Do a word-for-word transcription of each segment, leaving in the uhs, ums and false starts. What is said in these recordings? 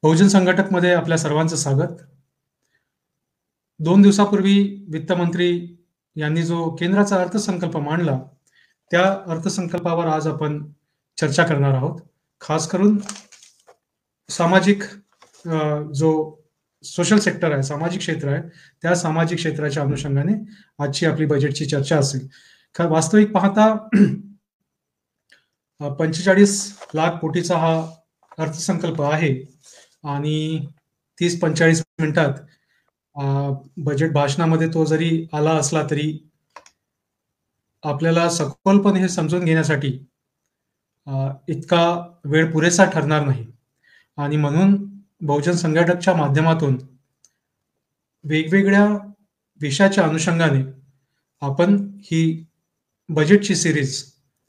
बहुजन संघटक मध्ये आपल्या सर्वांचं स्वागत. दोन दिवसापूर्वी वित्तमंत्री यांनी जो केंद्राचा अर्थसंकल्प मांडला, त्या अर्थसंकल्पावर आज आपण चर्चा करणार आहोत. खास करून सामाजिक जो सोशल सेक्टर आहे, सामाजिक क्षेत्र आहे, त्या सामाजिक क्षेत्राच्या अनुषंगाने आजची आपली बजेटची चर्चा असेल. वास्तविक पाहता पंचेचाळीस लाख कोटीचा हा अर्थसंकल्प आहे आणि तीस पंचेचाळीस मिनिटात बजेट भाषणामध्ये तो जरी आला असला तरी आपल्याला सखोलपणे हे समजून घेण्यासाठी इतका वेळ पुरेसा ठरणार नाही. आणि म्हणून बहुजन संघटकच्या माध्यमातून वेगवेगळ्या विषयाच्या अनुषंगाने आपण ही बजेटची सिरीज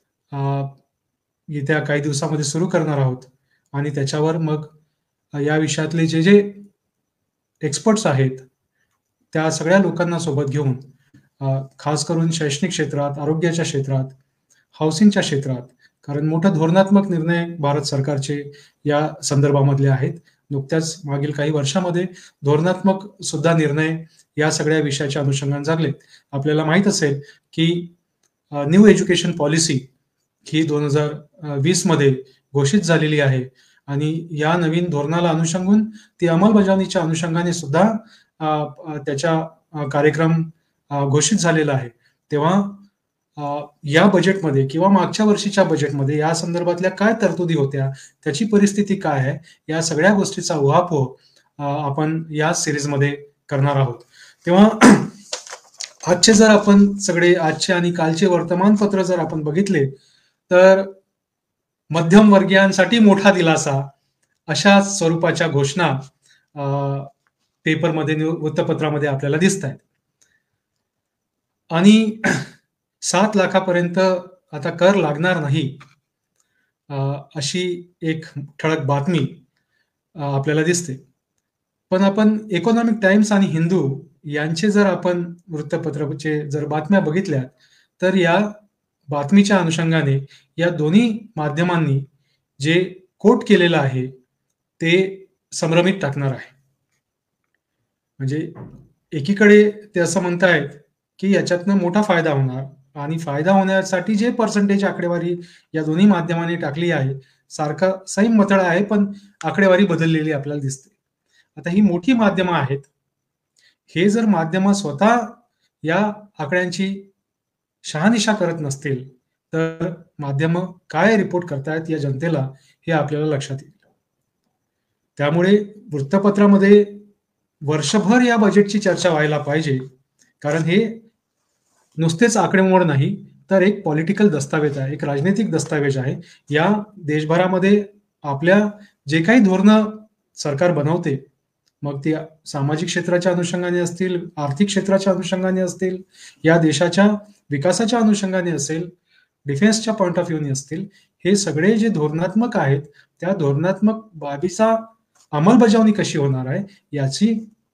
येत्या काही दिवसामध्ये सुरू करणार आहोत. आणि त्याच्यावर मग या विषयातले जे जे एक्सपर्ट्स आहेत त्या सगळ्या लोकांना सोबत घेऊन खास करून शैक्षणिक क्षेत्रात, आरोग्याच्या क्षेत्रात, हाऊसिंगच्या क्षेत्रात, कारण मोठे धोरणात्मक निर्णय भारत सरकारचे या संदर्भामधले आहेत. नुकत्याच मागील काही वर्षामध्ये धोरणात्मक सुद्धा निर्णय या सगळ्या विषयाच्या अनुषंगाने झाले. आपल्याला माहीत असेल की न्यू एज्युकेशन पॉलिसी ही दोन हजार वीस मध्ये घोषित झालेली आहे आणि या नवीन धोरणाला अनुषंगून ती अंमलबजावणीच्या अनुषंगाने सुद्धा त्याच्या कार्यक्रम घोषित झालेला आहे. तेव्हा या बजेटमध्ये किंवा मागच्या वर्षीच्या बजेटमध्ये या संदर्भातल्या काय तरतुदी होत्या, त्याची परिस्थिती काय आहे, या सगळ्या गोष्टीचा उहापोह आपण या सिरीजमध्ये करणार आहोत. तेव्हा आजचे जर आपण सगळे आजचे आणि कालचे वर्तमानपत्र जर आपण बघितले तर मध्यम वर्गीयांसाठी मोठा दिलासा अशा स्वरूपाच्या घोषणा पेपरमध्ये, वृत्तपत्रामध्ये आपल्याला दिसत आहेत. आणि सात लाखापर्यंत आता कर लागणार नाही अशी एक ठळक बातमी आपल्याला दिसते. पण आपण इकॉनॉमिक टाइम्स आणि हिंदू यांचे जर आपण वृत्तपत्राचे जर बातम्या बघितल्या तर या बातमीच्या अनुषंगाने या दोन्ही माध्यमांनी जे कोट केलेलं आहे ते संभ्रमित टाकणार आहे. म्हणजे एकीकडे ते असं म्हणतायत की याच्यातनं मोठा फायदा होणार आणि फायदा होण्यासाठी जे पर्सेंटेज आकडेवारी या दोन्ही माध्यमांनी टाकली आहे सारखा सैम मतळा आहे, पण आकडेवारी बदललेली आपल्याला दिसते. आता ही मोठी माध्यमं आहेत, हे जर माध्यमं स्वतः या आकड्यांची शहानिशा करत नसतील तर माध्यमं काय रिपोर्ट करतायत या जनतेला हे आपल्याला लक्षात येईल. त्यामुळे वृत्तपत्रामध्ये वर्षभर या बजेटची चर्चा व्हायला पाहिजे, कारण हे नुसतेच आकडेमोड नाही तर एक पॉलिटिकल दस्तावेज आहे, एक राजनैतिक दस्तावेज आहे. या देशभरामध्ये आपल्या जे काही धोरणं सरकार बनवते, मग ती सामाजिक क्षेत्राच्या अनुषंगाने असतील, आर्थिक क्षेत्राच्या अनुषंगाने असतील, या देशाच्या विकासाच्या अनुषंगाने असेल, डिफेन्सच्या पॉइंट ऑफ व्ह्यूने असतील, हे सगळे जे धोरणात्मक आहेत त्या धोरणात्मक बाबीचा अंमलबजावणी कशी होणार आहे याची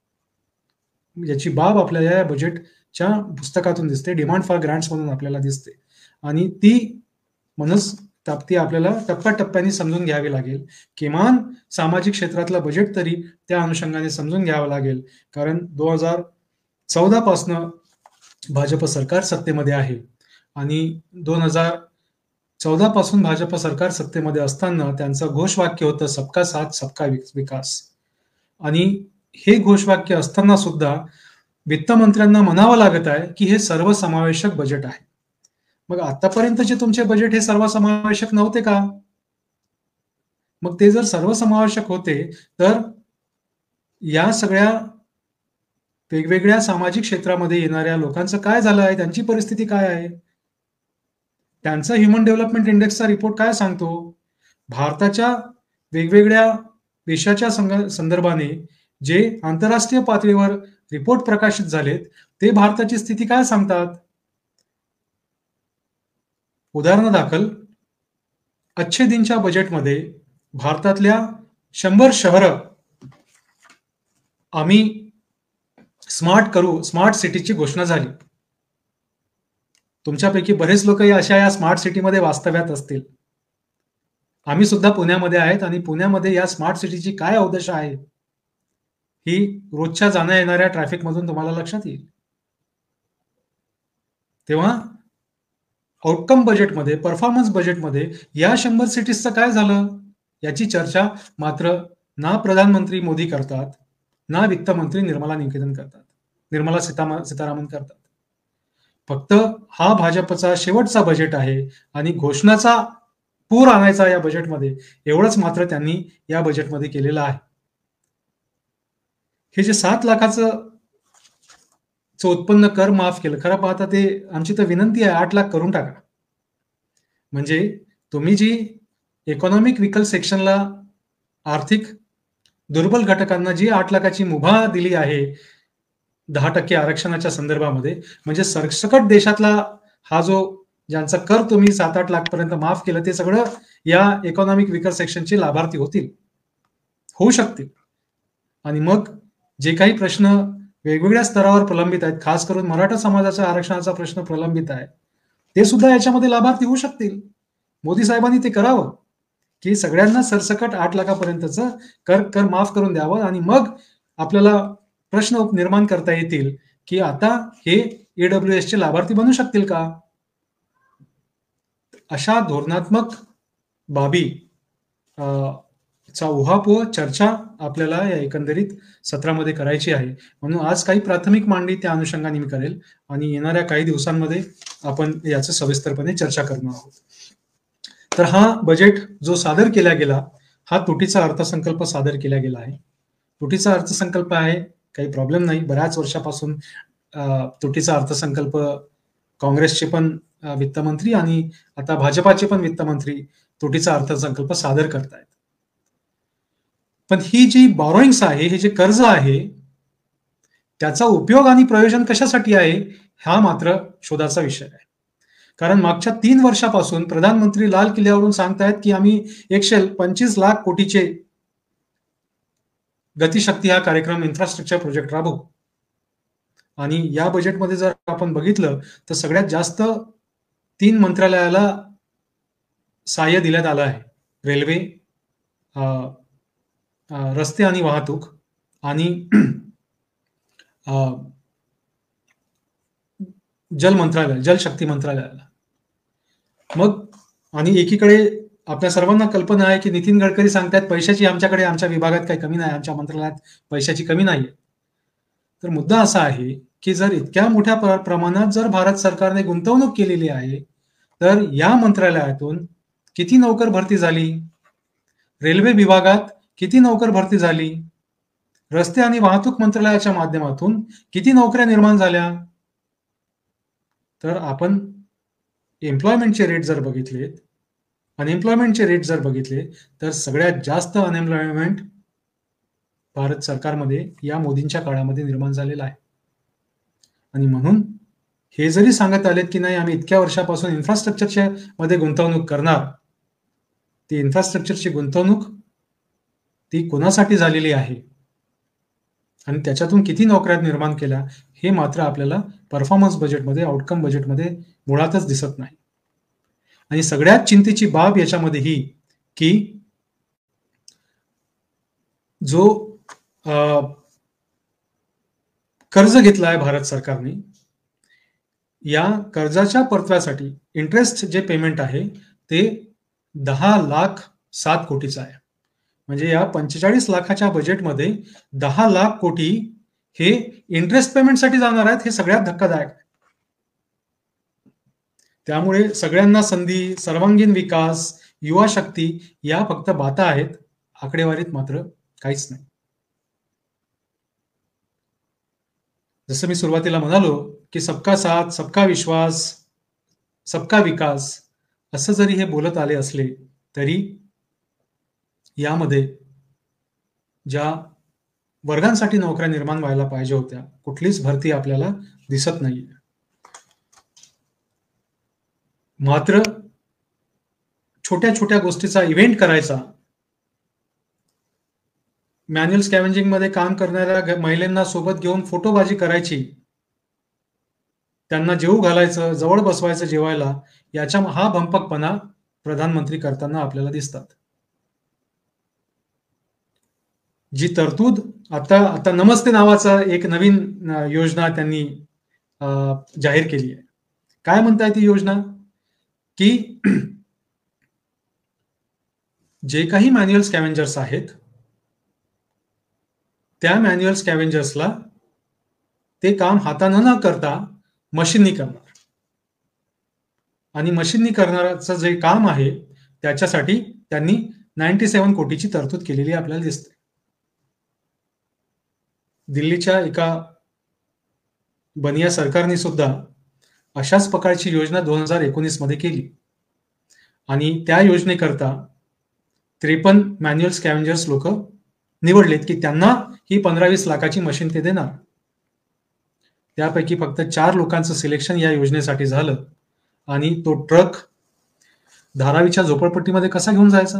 याची बाब आपल्याला या बजेटच्या पुस्तकातून दिसते. डिमांड फॉर ग्रांट्स म्हणून आपल्याला दिसते आणि ती म्हणूनच ती आपल्याला टप्प्याटप्प्याने समजून घ्यावी लागेल. किमान सामाजिक क्षेत्रातलं बजेट तरी त्या अनुषंगाने समजून घ्यावं लागेल, कारण दोन हजार चौदा पासनं भाजप सरकार सत्तेमध्ये आहे आणि दोन हजार चौदा पासून भाजप सरकार सत्तेमध्ये असताना त्यांचं घोषवाक्य होतं सबका साथ सबका विकास. आणि हे घोषवाक्य असताना सुद्धा वित्तमंत्र्यांना म्हणावं लागत आहे की हे सर्वसमावेशक बजेट आहे. मग आतापर्यंतचे तुमचे बजेट हे सर्वसमावेशक नव्हते का? मग ते जर सर्वसमावेशक होते तर या सगळ्या वेगवेगळ्या सामाजिक क्षेत्रामध्ये येणाऱ्या लोकांचं काय झालं आहे, त्यांची परिस्थिती काय आहे? त्यांचा ह्युमन डेव्हलपमेंट इंडेक्सचा रिपोर्ट काय सांगतो? भारताच्या वेगवेगळ्या देशाच्या संदर्भाने जे आंतरराष्ट्रीय पातळीवर रिपोर्ट प्रकाशित झालेत ते भारताची स्थिती काय सांगतात? उदाहरणादाखल अच्छे दिनच्या बजेटमध्ये भारतातल्या शंभर शहरं आम्ही स्मार्ट करू, स्मार्ट सिटीची घोषणा झाली. तुमच्यापैकी बरेच लोक अशा या स्मार्ट सिटीमध्ये वास्तव्यात असतील. आम्ही सुद्धा पुण्यामध्ये आहेत आणि पुण्यामध्ये या स्मार्ट सिटीची काय अवदशा आहे, ही रोजच्या जाण्या-येणाऱ्या ट्रॅफिकमधून तुम्हाला लक्षात येईल. तेव्हा आउटकम बजेटमध्ये, परफॉर्मन्स बजेटमध्ये या शंभर सिटीजचं काय झालं? याची चर्चा मात्र ना प्रधानमंत्री मोदी करतात, ना वित्तमंत्री निर्मला निकेतन करतात. निर्मला सीतामा सीतारामन करतात. फक्त हा भाजपचा शेवटचा बजेट आहे आणि घोषणाचा पूर आणायचा या बजेटमध्ये, एवढंच मात्र त्यांनी या बजेटमध्ये केलेलं आहे. हे जे सात लाखाचं चं उत्पन्न कर माफ केलं. खरं पाहता ते आमची तर विनंती आहे आठ लाख करून टाका. म्हणजे तुम्ही जी इकॉनॉमिक विकल सेक्शनला आर्थिक दुर्बल घटकांना जी आठ लाखाची मुभा दिली आहे दहा टक्के आरक्षणाच्या संदर्भामध्ये, म्हणजे सरसकट देशातला हा जो ज्यांचा कर तुम्ही सात आठ लाख पर्यंत माफ केलं, ते सगळं या इकॉनॉमिक विकर सेक्शनचे लाभार्थी होतील, होऊ शकतील. आणि मग जे काही प्रश्न वेगवेगळ्या स्तरावर प्रलंबित आहेत, खास करून मराठा समाजाच्या आरक्षणाचा प्रश्न प्रलंबित आहे, ते सुद्धा याच्यामध्ये लाभार्थी होऊ शकतील. मोदी साहेबांनी ते करावं, की सगळ्यांना सरसकट आठ लाखापर्यंतचं कर कर माफ करून द्यावं आणि मग आपल्याला प्रश्न निर्माण करता येतील, की आता हे ईडब्ल्यूएसचे लाभार्थी बनू शकतील का? अशा धोरणात्मक बाबी अ, चा उहापोह चर्चा आपल्याला या एकंदरीत सत्रामध्ये करायची आहे. म्हणून आज काही प्राथमिक मांडणी त्या अनुषंगाने मी करेल आणि येणाऱ्या काही दिवसांमध्ये आपण याचं सविस्तरपणे चर्चा करणार आहोत. तर हा बजेट जो सादर केला गेला, हा तुटीचा अर्थसंकल्प सादर केला गेला आहे. तुटीचा अर्थसंकल्प आहे, काही प्रॉब्लेम नाही. बऱ्याच वर्षापासून अ, तुटीचा अर्थसंकल्प काँग्रेसचे पण अ, वित्तमंत्री आणि आता भाजपाचे पण वित्तमंत्री तुटीचा अर्थसंकल्प सादर करतायत. पण ही जी बॉरोइंग्स आहे, हे जे कर्ज आहे, त्याचा उपयोग आणि प्रयोजन कशासाठी आहे, हा मात्र शोधाचा विषय आहे. कारण मागच्या तीन वर्षापासून प्रधानमंत्री लाल किल्ल्यावरून सांगतायत, की आम्ही एकशे पंचवीस लाख कोटीचे गतिशक्ती हा कार्यक्रम इन्फ्रास्ट्रक्चर प्रोजेक्ट राबवू. आणि या बजेटमध्ये जर आपण बघितलं तर सगळ्यात जास्त तीन मंत्रालयाला सहाय्य देण्यात आलं आहे. रेल्वे, अ, अ, रस्ते आणि वाहतूक आणि अ, जल मंत्रालय, जलशक्ती मंत्रालयाला. मग आणि एकीकडे आपल्या सर्वांना कल्पना आहे, की नितीन गडकरी सांगतायत पैशाची आमच्याकडे आमच्या विभागात काही कमी नाही, आमच्या मंत्रालयात पैशाची कमी नाहीये. तर मुद्दा असा आहे, की जर इतक्या मोठ्या प्र प्रमाणात जर भारत सरकारने गुंतवणूक केलेली आहे, तर या मंत्रालयातून किती नोकर भरती झाली? रेल्वे विभागात किती नोकर भरती झाली? रस्ते आणि वाहतूक मंत्रालयाच्या माध्यमातून किती नोकऱ्या निर्माण झाल्या? तर आपण एम्प्लॉयमेंटचे रेट जर बघितलेत, अनएम्प्लॉयमेंटचे रेट जर बघितले, तर सगळ्यात जास्त अनएम्प्लॉयमेंट भारत सरकारमध्ये या मोदींच्या काळामध्ये निर्माण झालेला आहे. आणि म्हणून हे जरी सांगत आलेत, की नाही आम्ही इतक्या वर्षापासून इन्फ्रास्ट्रक्चरच्या मध्ये गुंतवणूक करणार, ती इन्फ्रास्ट्रक्चरची गुंतवणूक ती कोणासाठी झालेली आहे आणि त्याच्यातून किती नोकऱ्या निर्माण केल्या, हे मात्र आपल्याला परफॉर्मन्स बजेटमध्ये, आउटकम बजेटमध्ये मुळातच दिसत नाही. आणि सगळ्यात चिंतेची बाब याच्यामध्ये ही, की जो अ, कर्ज घेतला आहे भारत सरकारने, या कर्जाच्या परतव्यासाठी इंटरेस्ट जे पेमेंट आहे ते दहा लाख सात कोटीचं आहे. म्हणजे या पंचेचाळीस लाखाच्या बजेटमध्ये दहा लाख कोटी हे इंटरेस्ट पेमेंटसाठी जाणार आहेत. हे सगळ्यात धक्कादायक आहे. त्यामुळे सगळ्यांना संधी, सर्वांगीण विकास, युवा शक्ती या फक्त बाता आहेत, आकडेवारीत मात्र काहीच नाही. जसं मी सुरुवातीला म्हणालो, की सबका साथ, सबका विश्वास, सबका विकास असं जरी हे बोलत आले असले, तरी यामध्ये ज्या वर्गांसाठी नोकऱ्या निर्माण व्हायला पाहिजे होत्या, कुठलीच भरती आपल्याला दिसत नाहीये. मात्र छोट्या छोट्या गोष्टीचा इव्हेंट करायचा, मॅन्युअल स्कॅव्हेंजिंग मध्ये काम करणाऱ्या महिलांना सोबत घेऊन फोटोबाजी करायची, त्यांना जेवू घालायचं, जवळ बसवायचं जेवायला, याच्या हा भंपकपणा प्रधानमंत्री करताना आपल्याला दिसतात. जी तरतूद आता आता नमस्ते नावाचा एक नवीन योजना त्यांनी जाहीर केली आहे. काय म्हणताय ती योजना? की जे काही मॅन्युअल स्कॅव्हेंजर्स आहेत त्या मॅन्युअल स्कॅव्हेंजर्सला ते काम हातानं न करता मशीननी करणार, आणि मशीननी करणाराचं जे काम आहे त्याच्यासाठी त्यांनी सत्त्याण्णव कोटीची तरतूद केलेली आपल्याला दिसते. दिल्लीच्या एका बनिया सरकारने सुद्धा अशाच प्रकारची योजना दोन हजार एकोणीस मध्ये केली, आणि त्या योजनेकरता त्रेपन्न मॅन्युअल स्कॅव्हेंजर्स लोक निवडलेत की त्यांना ही पंधरा वीस लाखाची मशीन ते देणार. त्यापैकी फक्त चार लोकांचं सिलेक्शन या योजनेसाठी झालं, आणि तो ट्रक धारावीच्या झोपडपट्टीमध्ये कसा घेऊन जायचा?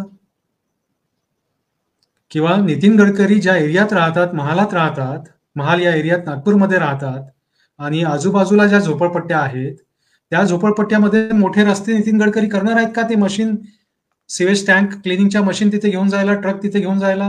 किंवा नितीन गडकरी ज्या एरियात राहतात, महालात राहतात, महाल या एरियात नागपूरमध्ये राहतात, आणि आजूबाजूला ज्या झोपडपट्ट्या आहेत त्या झोपडपट्ट्यामध्ये मोठे रस्ते नितीन गडकरी करणार आहेत का? ते मशीन, सिवेज टँक क्लिनिंगच्या मशीन तिथे घेऊन जायला, ट्रक तिथे घेऊन जायला?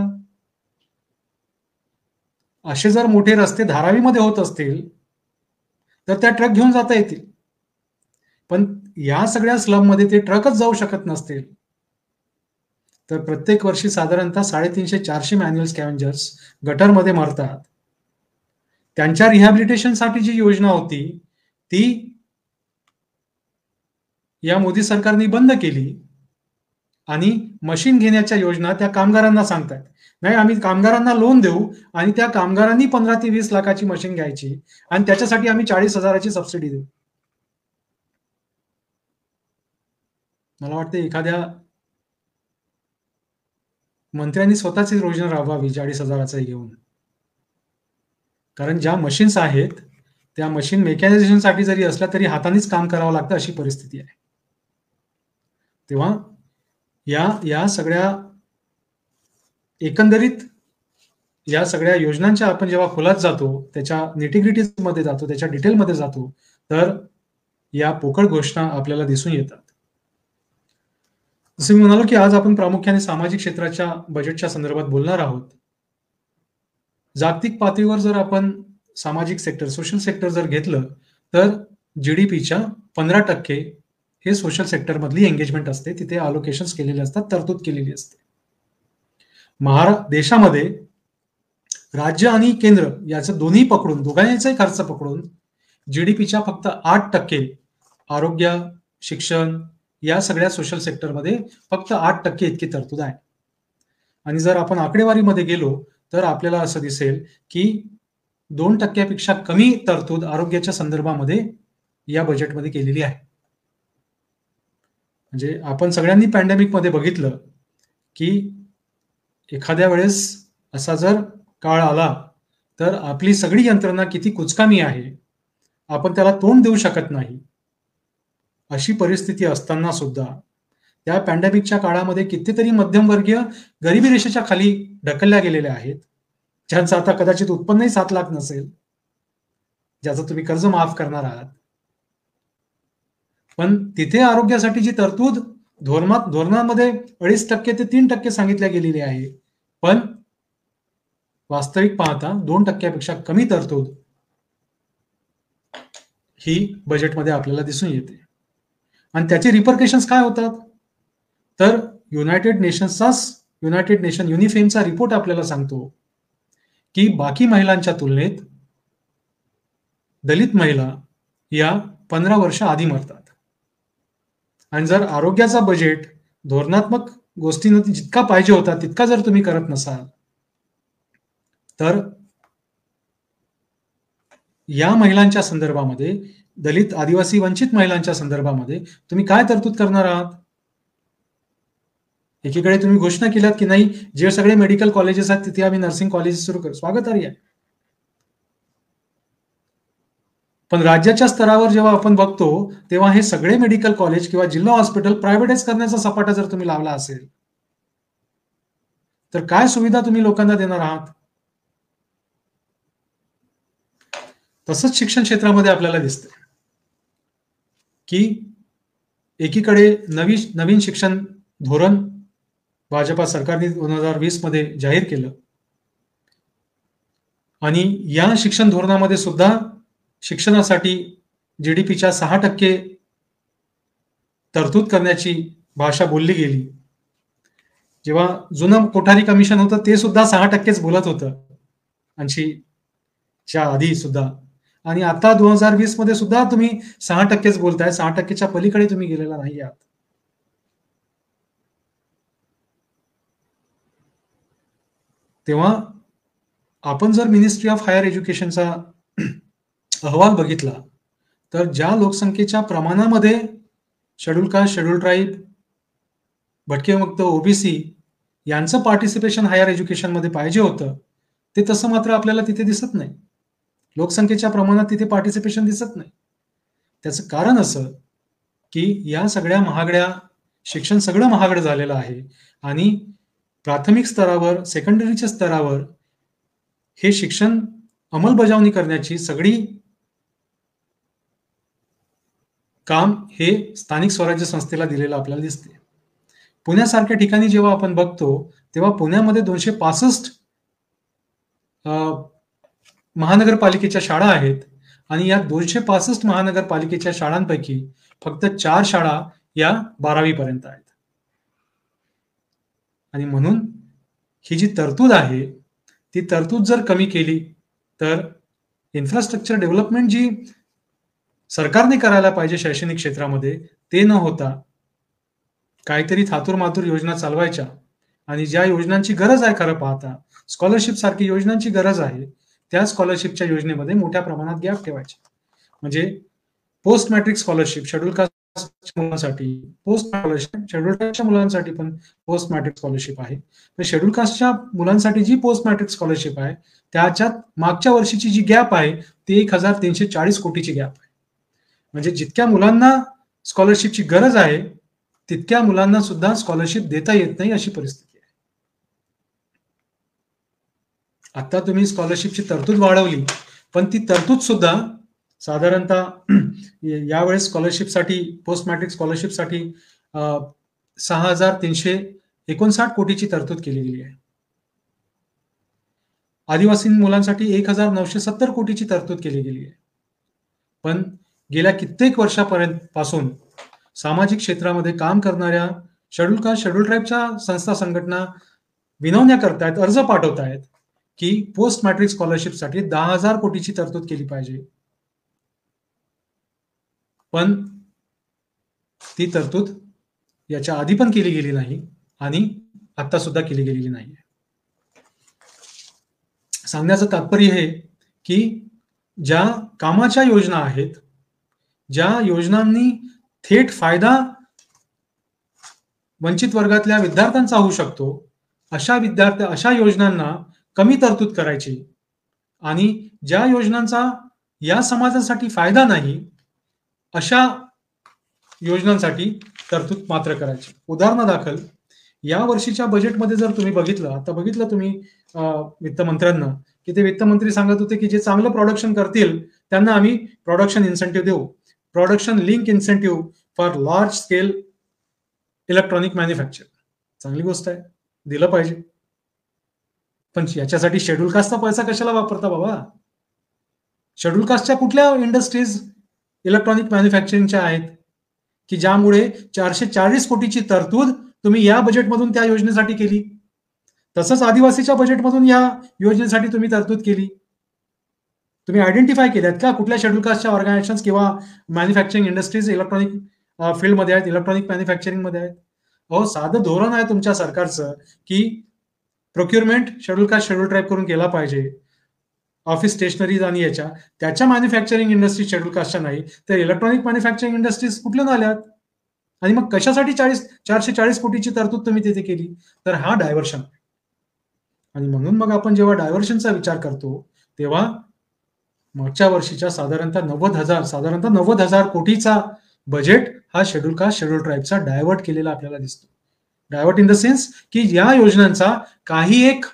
असे जर मोठे रस्ते धारावीमध्ये होत असतील तर त्या ट्रक घेऊन जाता येतील, पण या सगळ्या स्लममध्ये ते ट्रकच जाऊ शकत नसतील तर प्रत्येक वर्षी साधारणतः साडेतीनशे चारशे मॅन्युअल स्कॅव्हेंजर्स गटरमध्ये मरतात. त्यांच्या रिहॅबिलिटेशनसाठी जी योजना होती ती या मोदी सरकारने बंद केली, आणि मशीन घेण्याच्या योजना त्या कामगारांना सांगतात, नाही आम्ही कामगारांना लोन देऊ आणि त्या कामगारांनी पंधरा ते वीस लाखाची मशीन घ्यायची आणि त्याच्यासाठी आम्ही चाळीस हजाराची सबसिडी देऊ. मला वाटतं एखाद्या मंत्र्यांनी स्वतःची योजना राबवावी चाळीस हजाराचा घेऊन, कारण ज्या मशीन्स आहेत त्या मशीन मेकॅनायझेशनसाठी जरी असल्या तरी हातानेच काम करावं लागतं अशी परिस्थिती आहे. तेव्हा या या सगळ्या एकंदरीत या सगळ्या योजनांच्या आपण जेव्हा खोलात जातो, त्याच्या निटिग्रिटीमध्ये जातो, त्याच्या डिटेलमध्ये जातो, तर या पोकळ घोषणा आपल्याला दिसून येतात. जसं मी म्हणालो की आज आपण प्रामुख्याने सामाजिक क्षेत्राच्या बजेटच्या संदर्भात बोलणार आहोत. जागतिक पातळीवर जर आपण सामाजिक सेक्टर, सोशल सेक्टर जर घेतलं तर जीडीपीच्या पंधरा टक्के हे सोशल सेक्टर मधली एंगेजमेंट असते, तिथे अलोकेशन्स केलेले असतात, तरतूद केलेली असते. महाराष्ट्र देशामध्ये राज्य आणि केंद्र याचं दोन्ही पकडून, दोघांचाही खर्च पकडून जीडीपीच्या फक्त आठ टक्के आरोग्य, शिक्षण या सगळ्या सोशल सेक्टरमध्ये फक्त आठ टक्के इतकी तरतूद आहे. आणि जर आपण आकडेवारीमध्ये गेलो तर आपल्याला असं दिसेल की दोन टक्क्यापेक्षा कमी तरतूद आरोग्याच्या संदर्भामध्ये या बजेटमध्ये केलेली आहे. म्हणजे आपण सगळ्यांनी पॅन्डेमिक मध्ये बघितलं की एखाद्या वेळेस असा जर काळ आला तर आपली सगळी यंत्रणा किती कुचकामी आहे, आपण त्याला तोंड देऊ शकत नाही, अशी परिस्थिती असताना सुद्धा त्या पॅन्डेमिकच्या काळामध्ये कितीतरी मध्यमवर्गीय गरिबी रेषेच्या खाली ढकलल्या गेलेल्या आहेत, ज्यांचं आता कदाचित उत्पन्नही सात लाख नसेल, ज्याचं तुम्ही कर्ज माफ करणार आहात, पण तिथे आरोग्यासाठी जी तरतूद धोरणात धोरणामध्ये अडीच टक्के ते तीन टक्के सांगितल्या गेलेली आहे, पण वास्तविक पाहता दोन टक्क्यापेक्षा कमी तरतूद ही बजेटमध्ये आपल्याला दिसून येते. आणि त्याचे रिपरकेशन्स काय होतात तर युनायटेड नेशन्सचा युनायटेड नेशन युनिफेमचा रिपोर्ट आपल्याला सांगतो की बाकी महिलांच्या तुलनेत दलित महिला या पंधरा वर्ष आधी मरतात. आणि जर आरोग्याचा बजेट धोरणात्मक गोष्टींना जितका पाहिजे होता तितका जर तुम्ही करत नसाल तर या महिलांच्या संदर्भामध्ये, दलित, आदिवासी, वंचित महिलांच्या संदर्भामध्ये तुम्ही काय तरतूद करणार आहात? एकीकडे तुम्ही घोषणा केल्यात की नाही, जे सगळे मेडिकल कॉलेजेस आहेत तिथे आम्ही नर्सिंग कॉलेजेस सुरू करू, स्वागतार्ह आहे, पण राज्याच्या स्तरावर जेव्हा आपण बघतो तेव्हा हे सगळे मेडिकल कॉलेज किंवा जिल्हा हॉस्पिटल प्रायव्हेटाइज करण्याचा सपाटा जर तुम्ही लावला असेल तर काय सुविधा तुम्ही लोकांना देणार आहात? तसंच शिक्षण क्षेत्रामध्ये आपल्याला दिसतं की एकीकडे नवी नवीन शिक्षण धोरण भाजपा सरकारने दोन हजार वीस मध्ये जाहीर केलं आणि या शिक्षण धोरणामध्ये सुद्धा शिक्षणासाठी जीडीपीच्या सहा टक्के तरतूद करण्याची भाषा बोलली गेली. जेव्हा जुनं कोठारी कमिशन होतं ते सुद्धा सहा टक्केच बोलत होतं ऐंशीच्या आधी सुद्धा, आणि आता दोन हजार वीस मध्ये सुद्धा तुम्ही सहा टक्केच बोलताय. सहा टक्केच्या पलीकडे तुम्ही गेलेला नाही आहात. तेव्हा आपण जर मिनिस्ट्री ऑफ हायर एज्युकेशनचा अहवाल बघितला तर ज्या लोकसंख्येच्या प्रमाणामध्ये शेड्यूल कास्ट, शेड्यूल ट्राईब, भटके विमुक्त, ओबीसी यांचं पार्टिसिपेशन हायर एज्युकेशनमध्ये पाहिजे होतं ते तसं मात्र आपल्याला तिथे दिसत नाही. लोकसंख्येच्या प्रमाणात तिथे पार्टिसिपेशन दिसत नाही. त्याचं कारण असं की या सगळ्या महागड्या शिक्षण सगळं महागडं झालेलं आहे आणि प्राथमिक स्तरावर, सेकंडरीच्या स्तरावर हे शिक्षण अंमलबजावणी करण्याची सगळी काम हे स्थानिक स्वराज्य संस्थेला दिलेलं आपल्याला दिसते. पुण्यासारख्या ठिकाणी जेव्हा आपण बघतो तेव्हा पुण्यामध्ये दोनशे पासष्ट महानगरपालिकेच्या शाळा आहेत आणि या दोनशे पासष्ट महानगरपालिकेच्या शाळांपैकी फक्त चार शाळा या बारावी पर्यंत आहेत. आणि म्हणून ही जी तरतूद आहे ती तरतूद जर कमी केली तर इन्फ्रास्ट्रक्चर डेव्हलपमेंट जी सरकारने करायला पाहिजे शैक्षणिक क्षेत्रामध्ये ते न होता काहीतरी थातूर मातूर योजना चालवायच्या आणि ज्या योजनांची गरज आहे खरं पाहता, स्कॉलरशिप सारखी योजनांची गरज आहे, त्या स्कॉलरशिपच्या योजनेमध्ये मोठ्या प्रमाणात गॅप ठेवायचे. म्हणजे post matric scholarship schedule caste मुलांसाठी, पोस्ट स्कॉलरशिप शेड्यूल कास्टच्या मुलांसाठी पण पोस्ट मॅट्रिक स्कॉलरशिप आहे. तर शेड्यूल कास्टच्या मुलांसाठी जी पोस्ट मॅट्रिक स्कॉलरशिप आहे त्याच्यात मागच्या वर्षीची जी गॅप आहे ती एक हजार तीनशे चाळीस कोटीची गॅप आहे. म्हणजे जितक्या मुलांना स्कॉलरशिपची गरज आहे तितक्या मुलांना सुद्धा स्कॉलरशिप देता येत नाही अशी परिस्थिती आहे. आता तुम्ही स्कॉलरशिपची तरतूद वाढवली पण ती तरतूद सुद्धा साधारणतः यावेळेस स्कॉलरशिपसाठी, पोस्ट मॅट्रिक स्कॉलरशिपसाठी सहा हजार तीनशे एकोणसाठ कोटीची तरतूद केली गेली आहे. आदिवासी मुलांसाठी एक हजार नऊशे सत्तर कोटीची तरतूद केली गेली आहे. पण गेल्या कित्येक वर्षापर्यंत पासून सामाजिक क्षेत्रामध्ये काम करणाऱ्या शेड्यूल कास्ट, शेड्यूल ट्राईबच्या संस्था, संघटना विनवण्या करतायत, अर्ज पाठवतायत की पोस्ट मॅट्रिक स्कॉलरशिपसाठी दहा हजार कोटीची तरतूद केली पाहिजे. पण ती तरतूद याच्या आधी पण केली गेली नाही आणि आता सुद्धा केली गेलेली नाही. सांगण्याचं तात्पर्य हे की ज्या कामाच्या योजना आहेत, ज्या योजनांनी थेट फायदा वंचित वर्गातल्या विद्यार्थ्यांचा होऊ शकतो अशा विद्यार्थी अशा योजनांना कमी तरतूद करायची आणि ज्या योजनांचा या समाजासाठी फायदा नाही अशा योजनांसाठी तरतूद मात्र करायची. उदाहरणादाखल या वर्षीच्या बजेटमध्ये जर तुम्ही बघितलं, आता बघितलं तुम्ही वित्तमंत्र्यांना की ते वित्तमंत्री सांगत होते की जे चांगलं प्रोडक्शन करतील त्यांना आम्ही प्रोडक्शन इन्सेंटिव्ह देऊ, production link incentive for large scale electronic manufacture. चांगली गोष्ट आहे, दिलं पाहिजे. पण याच्यासाठी शेड्यूल कास्टचा पैसा कशाला वापरता बाबा? शेड्यूल कास्टच्या कुठल्या इंडस्ट्रीज इलेक्ट्रॉनिक मॅन्युफॅक्चरिंगच्या आहेत की ज्यामुळे चारशे चाळीस कोटीची तरतूद तुम्ही या बजेटमधून त्या योजनेसाठी केली? तसंच आदिवासीच्या बजेटमधून या योजनेसाठी तुम्ही तरतूद केली. तुम्ही आयडेंटिफाय केल्यात का कुठल्या शेड्यूल कास्टच्या ऑर्गनायझेशन किंवा मॅन्युफॅक्चरिंग इंडस्ट्रीज इलेक्ट्रॉनिक फील्डमध्ये आहेत, इलेक्ट्रॉनिक मॅन्युफॅक्चरिंग मध्ये आहेत? अहो, साधं धोरण आहे तुमच्या सरकारचं की procurement schedule caste, schedule tribe करून केला पाहिजे. ऑफिस स्टेशनरीज आणि याच्या त्याच्या मॅन्युफॅक्चरिंग इंडस्ट्रीज शेड्यूल कास्टच्या नाही तर इलेक्ट्रॉनिक मॅन्युफॅक्चरिंग इंडस्ट्रीज कुठल्या आल्यात? आणि मग कशासाठी चाळीस चारशे चाळीस कोटीची तरतूद तुम्ही तिथे केली? तर हा डायव्हर्शन आहे. आणि म्हणून मग आपण जेव्हा डायव्हर्शनचा विचार करतो तेव्हा मागच्या वर्षीच्या साधारणतः नव्वद हजार साधारणतः नव्वद हजार कोटीचा बजेट हा शेड्यूल कास्ट, शेड्यूल ट्राईबचा डायव्हर्ट केलेला आपल्याला दिसतो. डायव्हर्ट इन द सेन्स की या योजनांचा काही एक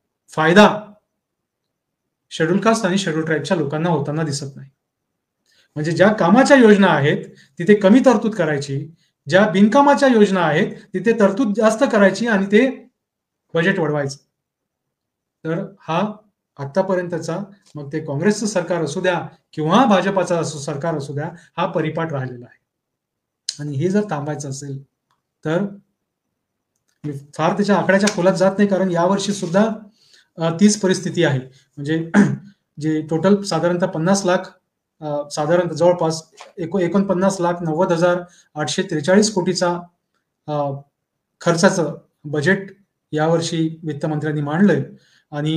फायदा शेड्यूल कास्ट आणि शेड्यूल ट्राईबच्या लोकांना होताना दिसत नाही. म्हणजे ज्या कामाच्या योजना आहेत तिथे कमी तरतूद करायची, ज्या बिनकामाच्या योजना आहेत तिथे तरतूद जास्त करायची आणि ते बजेट वाढवायचं. तर हा आतापर्यंतचा, मग ते काँग्रेसचं सरकार असू द्या किंवा भाजपाचं सरकार असू द्या, हा परिपाठ राहिलेला आहे. आणि हे जर थांबायचं असेल तर फार त्याच्या आकड्याच्या खोलात जात नाही, कारण यावर्षी सुद्धा तीच परिस्थिती आहे. म्हणजे जे टोटल साधारणतः पन्नास लाख साधारण जवळपास एकोणपन्नास लाख नव्वद हजार आठशे त्रेचाळीस कोटीचा खर्चाचं बजेट यावर्षी वित्तमंत्र्यांनी मांडलंय. आणि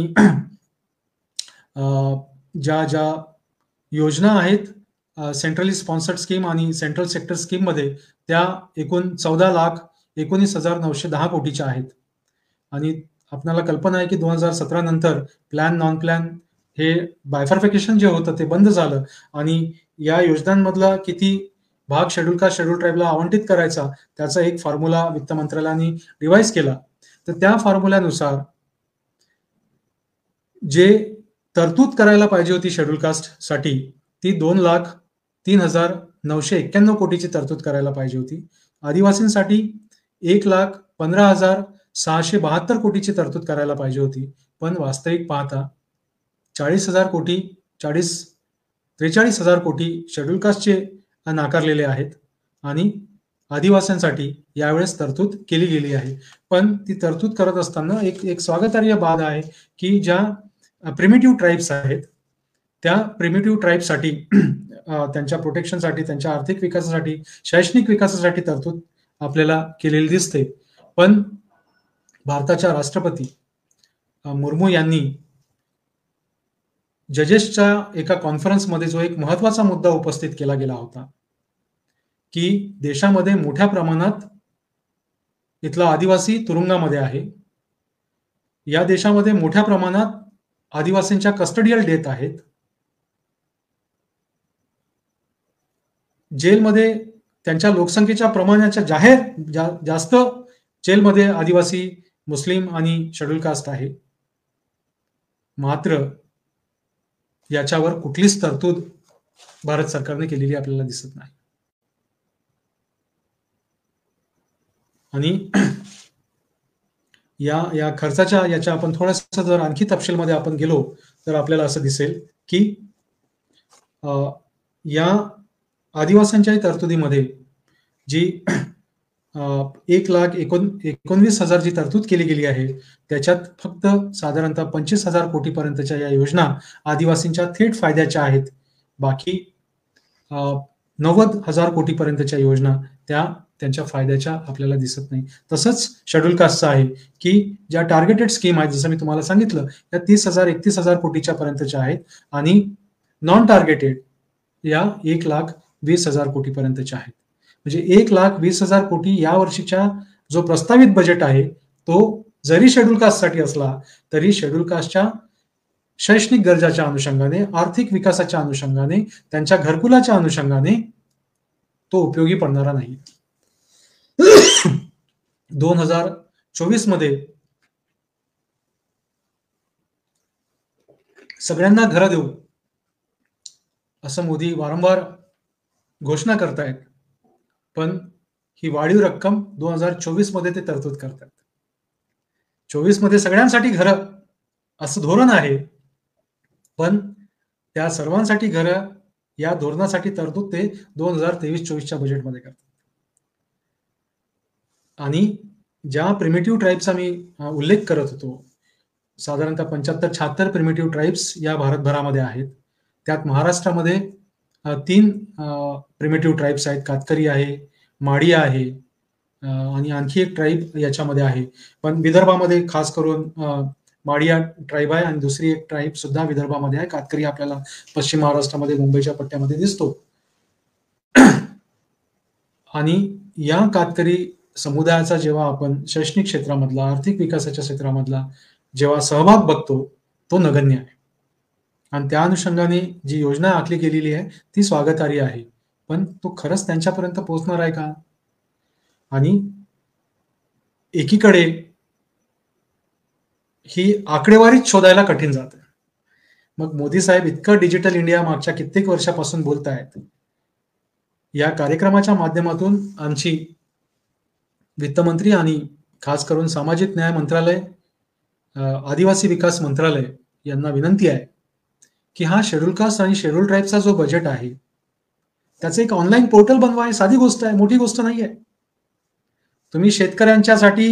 ज्या ज्या योजना आहेत सेंट्रली स्पॉन्सर्ड स्कीम आणि सेंट्रल सेक्टर स्कीम मध्ये, त्या एकूण चौदा लाख एकोणीस हजार नऊशे दहा कोटीच्या आहेत. आणि आपल्याला कल्पना आहे की दोन हजार सतरा नंतर प्लॅन नॉन प्लॅन हे बायफर्फिकेशन जे होतं ते बंद झालं आणि या योजनांमधला किती भाग शेड्यूल कास्ट शेड्यूल ट्राईबला आवंटित करायचा त्याचा एक फॉर्म्युला वित्त मंत्रालयाने डिवाइस केला. तर त्या फॉर्म्युल्यानुसार जे तरतूद करायला पाहिजे होती शेड्यूल कास्ट साठी, ती दोन लाख तीन हजार नऊशे एक्क्याण्णव कोटीची तरतूद करायला पाहिजे होती. आदिवासींसाठी एक लाख पंधरा हजार सहाशे बहात्तर कोटीची तरतूद करायला पाहिजे होती. पण वास्तविक पाहता चाळीस हजार कोटी चाळीस त्रेचाळीस हजार कोटी शेड्यूल कास्टचे नाकारलेले आहेत आणि आदिवासींसाठी यावेळेस तरतूद केली गेली आहे. पण ती तरतूद करत असताना एक एक स्वागतार्ह बाब आहे की ज्या प्रिमिटिव्ह ट्राईब्स आहेत त्या प्रिमिटिव्ह ट्राईब्ससाठी त्यांच्या प्रोटेक्शनसाठी, त्यांच्या आर्थिक विकासासाठी, शैक्षणिक विकासासाठी तरतूद आपल्याला केलेली दिसते. पण भारताच्या राष्ट्रपती मुर्मू यांनी जजेसच्या एका कॉन्फरन्समध्ये जो एक महत्वाचा मुद्दा उपस्थित केला गेला होता की देशामध्ये मोठ्या प्रमाणात इथला आदिवासी तुरुंगामध्ये आहे, या देशामध्ये मोठ्या प्रमाणात आदिवासींच्या कस्टडियल डेथ आहेत, जेलमध्ये त्यांच्या लोकसंख्येच्या प्रमाणाच्या जाहीर जा, जास्त जेलमध्ये आदिवासी, मुस्लिम आणि शेड्यूल कास्ट आहे. मात्र याच्यावर कुठलीच तरतूद भारत सरकारने केलेली आपल्याला दिसत नाही. आणि या या खर्चाच्या याच्या आपण थोडंसं जर आणखी तपशीलमध्ये आपण गेलो तर आपल्याला असं दिसेल की या आदिवासींच्या तरतुदीमध्ये जी एक लाख एकोण एकोणवीस हजार जी तरतूद केली गेली आहे त्याच्यात फक्त साधारणतः पंचवीस हजार कोटी पर्यंतच्या या योजना आदिवासींच्या थेट फायद्याच्या आहेत. बाकी नव्वद हजार कोटी पर्यंतच्या योजना त्या त्यांच्या फायद्याच्या आपल्याला दिसत नाही. तसंच शेड्यूल कास्टचं आहे की ज्या टार्गेटेड स्कीम आहेत, जसं मी तुम्हाला सांगितलं, त्या तीस हजार एकतीस हजार कोटीच्या पर्यंतच्या आहेत आणि नॉन टार्गेटेड या एक लाख वीस हजार कोटी पर्यंतच्या आहेत. म्हणजे एक लाख वीस हजार कोटी या वर्षीच्या जो प्रस्तावित बजेट आहे तो जरी शेड्यूल कास्टसाठी असला तरी शेड्यूल कास्टच्या शैक्षणिक गरजाच्या अनुषंगाने, आर्थिक विकासाच्या अनुषंगाने, त्यांच्या घरकुलाच्या अनुषंगाने तो उपयोगी पडणारा नाही. दोन हजार चोवीस मध्ये सगळ्यांना घरं देऊ असं मोदी वारंवार घोषणा करतायत, पण ही वाढीव रक्कम दोन हजार चोवीस मध्ये ते तरतूद करतात. चोवीस मध्ये सगळ्यांसाठी घरं असं धोरण आहे, पण त्या सर्वांसाठी घरं या धोरणासाठी तरतूद ते दोन हजार तेवीस चोवीसच्या बजेटमध्ये करतात. आणि ज्या प्रिमिटिव्ह ट्राईब्सचा मी उल्लेख करत होतो, साधारणतः पंच्याहत्तर शहात्तर प्रिमिटिव्ह ट्राईब्स या भारतभरामध्ये आहेत. त्यात महाराष्ट्रामध्ये तीन प्रिमिटिव्ह ट्राईब्स आहेत, कातकरी आहे, माडी आहे आणि आणखी एक ट्राईब याच्यामध्ये आहे. पण विदर्भामध्ये खास करून माडिया ट्राईब आहे आणि दुसरी एक ट्राईब सुद्धा विदर्भामध्ये आहे. कातकरी आपल्याला पश्चिम महाराष्ट्रामध्ये मुंबईच्या पट्ट्यामध्ये दिसतो. आणि या कातकरी समुदायाचा जेव्हा आपण शैक्षणिक क्षेत्रामधला, आर्थिक विकासाच्या क्षेत्रामधला जेव्हा सहभाग बघतो तो नगण्य आहे. आणि त्या अनुषंगाने जी योजना आखली गेलेली आहे ती स्वागतार्ह आहे, पण तो खरंच त्यांच्यापर्यंत पोहोचणार आहे का? आणि एकीकडे ही आकडेवारीच शोधायला कठीण जाते. मग मोदी साहेब इतकं डिजिटल इंडिया मागच्या कित्येक वर्षापासून बोलतायत. या कार्यक्रमाच्या माध्यमातून आमची वित्तमंत्री आणि खास करून सामाजिक न्याय मंत्रालय, अ, आदिवासी विकास मंत्रालय यांना विनंती आहे, की हा शेड्यूल कास्ट आणि शेड्यूल ट्राईबचा जो बजेट आहे, त्याचं एक ऑनलाईन पोर्टल बनवा. ही साधी गोष्ट आहे, मोठी गोष्ट नाहीये. तुम्ही शेतकऱ्यांच्यासाठी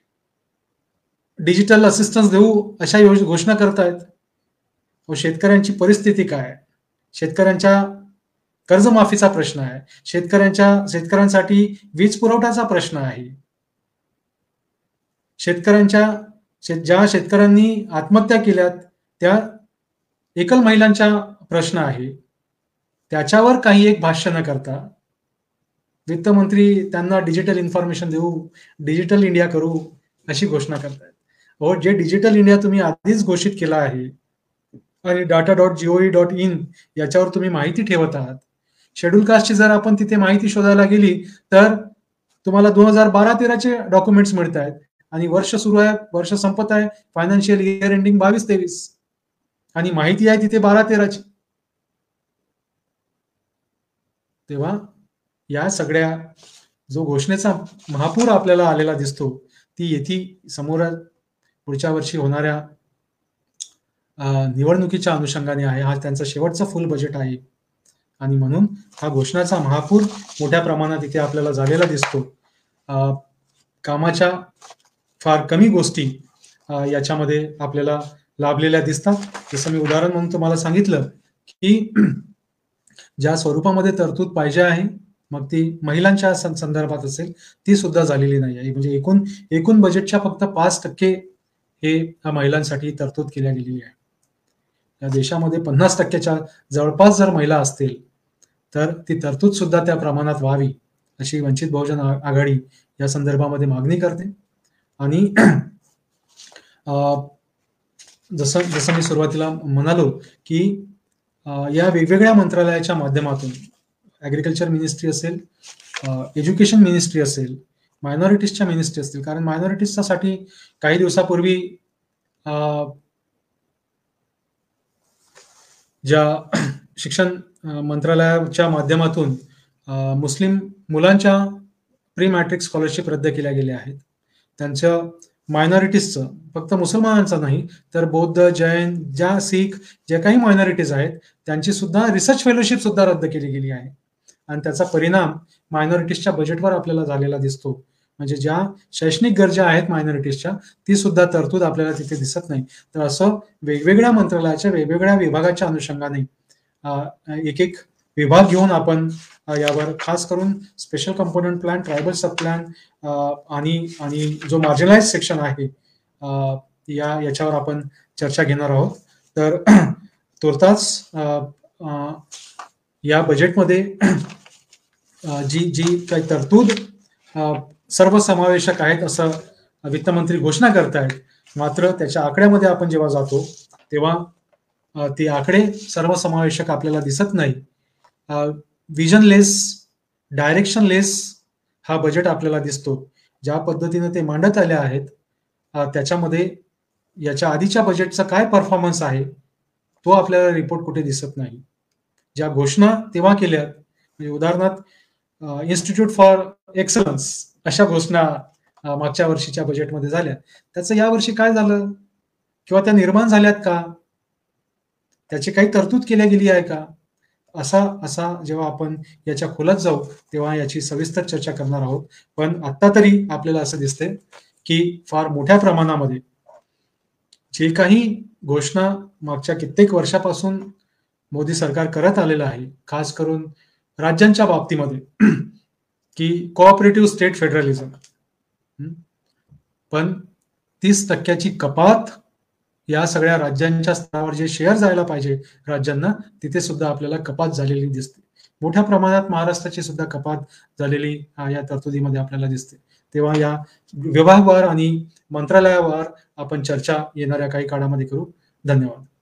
डिजिटल असिस्टन्स देऊ अशा योज घोषणा करतायत. मग शेतकऱ्यांची परिस्थिती काय आहे? शेतकऱ्यांच्या कर्जमाफीचा प्रश्न आहे. शेतकऱ्यांच्या शेतकऱ्यांसाठी वीज पुरवठ्याचा प्रश्न आहे. शेतकऱ्यांच्या शेत ज्या शेतकऱ्यांनी आत्महत्या केल्यात, त्या एकल महिलांचा प्रश्न आहे. त्याच्यावर काही एक भाष्य न करता वित्तमंत्री त्यांना डिजिटल इन्फॉर्मेशन देऊ, डिजिटल इंडिया करू अशी घोषणा करतायत. अहो, जे डिजिटल इंडिया तुम्ही आधीच घोषित केलं आहे आणि data dot GOV dot in याच्यावर तुम्ही माहिती ठेवत आहात. शेड्यूल कास्टची जर आपण तिथे माहिती शोधायला गेली तर तुम्हाला दोन हजार बारा तेराचे डॉक्युमेंट्स मिळत आहेत आणि वर्ष सुरू आहे, वर्ष संपत आहे, फायनान्शियल इयर एंडिंग बावीस तेवीस आणि माहिती आहे तिथे बारा तेराची. तेव्हा या सगळ्या जो घोषणेचा महापूर आपल्याला आलेला दिसतो, ती येथे समोर पुढच्या वर्षी होणाऱ्या निवडणुकीच्या अनुषंगाने आहे. हा त्यांचा शेवटचा फुल बजेट आहे आणि म्हणून हा घोषणाचा महापूर मोठ्या प्रमाणात इथे आपल्याला झालेला दिसतो. कामाच्या फार कमी गोष्टी याच्यामध्ये आपल्याला लाभलेल्या दिसतात. जसं मी उदाहरण म्हणून तुम्हाला सांगितलं की ज्या स्वरूपामध्ये तरतूद पाहिजे आहे, मग ती महिलांच्या संदर्भात असेल, ती सुद्धा झालेली नाही आहे. म्हणजे एकूण एकूण बजेटच्या फक्त पाच टक्के हे महिलांसाठी तरतूद केल्या गेलेली आहे. या देशामध्ये पन्नास टक्क्याच्या जवळपास जर महिला असतील तर ती तरतूद सुद्धा त्या प्रमाणात व्हावी अशी वंचित बहुजन आघाडी या संदर्भामध्ये मागणी करते. आणि जसं जसं मी सुरुवातीला म्हणालो की या वेगवेगळ्या मंत्रालयाच्या माध्यमातून ॲग्रिकल्चर मिनिस्ट्री असेल, एज्युकेशन मिनिस्ट्री असेल, मायनॉरिटीजच्या मिनिस्ट्री असतील, कारण मायनॉरिटीजसाठी काही दिवसापूर्वी ज्या शिक्षण मंत्रालयाच्या माध्यमातून मुस्लिम मुलांच्या प्री मॅट्रिक स्कॉलरशिप रद्द केल्या गेल्या आहेत. त्यांचं मायनॉरिटीजचं, फक्त मुसलमानांचं नाही तर बौद्ध, जैन, ज्या शीख जे काही मायनॉरिटीज आहेत त्यांची सुद्धा रिसर्च फेलोशिप सुद्धा रद्द केली गेली आहे आणि त्याचा परिणाम मायनॉरिटीजच्या बजेटवर आपल्याला झालेला दिसतो. म्हणजे ज्या शैक्षणिक गरजा आहेत मायनॉरिटीजच्या, ती सुद्धा तरतूद आपल्याला तिथे दिसत नाही. तर असं वेगवेगळ्या मंत्रालयाच्या वेगवेगळ्या विभागाच्या अनुषंगाने एक एक विभाग घेऊन आपण यावर खास करून special component plan, tribal sub plan आणि आणि जो मार्जिनलाइज सेक्शन आहे या याच्यावर आपण चर्चा घेणार आहोत. तर तुर्तास या बजेटमध्ये जी जी काही तरतूद सर्वसमावेशक आहेत असं वित्तमंत्री घोषणा करतायत, मात्र त्याच्या आकड्यामध्ये आपण जेव्हा जातो तेव्हा ते आकडे सर्वसमावेशक आपल्याला दिसत नाही. विजनलेस, डायरेक्शनलेस हा बजेट आपल्याला दिसतो. ज्या पद्धतीने ते मांडत आले आहेत त्याच्यामध्ये याच्या आधीच्या बजेटचा काय परफॉर्मन्स आहे तो आपल्याला रिपोर्ट कुठे दिसत नाही. ज्या घोषणा तेव्हा केल्या, म्हणजे उदाहरणार्थ इन्स्टिट्यूट फॉर एक्सलन्स अशा घोषणा मागच्या वर्षीच्या बजेटमध्ये झाल्या, त्याचं या वर्षी काय झालं किंवा त्या निर्माण झाल्यात का, त्याची काही तरतूद केल्या गेली आहे का, असा असा जेव्हा आपण याच्या खोलात जाऊ तेव्हा याची सविस्तर चर्चा करणार आहोत. पण आता तरी आपल्याला असं दिसतंय की फार मोठ्या प्रमाणामध्ये जे काही घोषणा मागच्या कित्येक वर्षापासून मोदी सरकार करत आलेलं आहे, खास करून राज्यांच्या बाबतीमध्ये की कोऑपरेटिव्ह स्टेट फेडरलिझम, पण तीस टक्क्याची कपात या सगळ्या राज्यांच्या स्तरावर जे शेअर जायला पाहिजे राज्यांना, तिथे सुद्धा आपल्याला कपात झालेली दिसते. मोठ्या प्रमाणात महाराष्ट्राची सुद्धा कपात झालेली या तरतुदीमध्ये आपल्याला दिसते. तेव्हा या विभागावर आणि मंत्रालयावर आपण चर्चा येणाऱ्या काही काळामध्ये करू. धन्यवाद.